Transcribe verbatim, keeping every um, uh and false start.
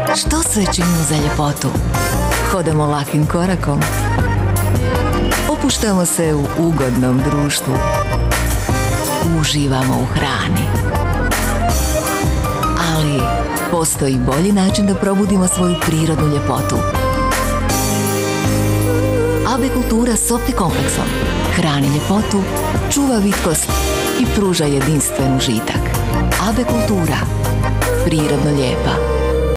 Što sve činimo za ljepotu? Hodamo lakim korakom. Opuštamo se u ugodnom društvu. Uživamo u hrani. Ali postoji bolji način da probudimo svoju prirodnu ljepotu. A B Kultura s Optikompleksom hrani ljepotu, čuva vitkost i pruža jedinstven užitak. A B Kultura. Prirodno lijepa.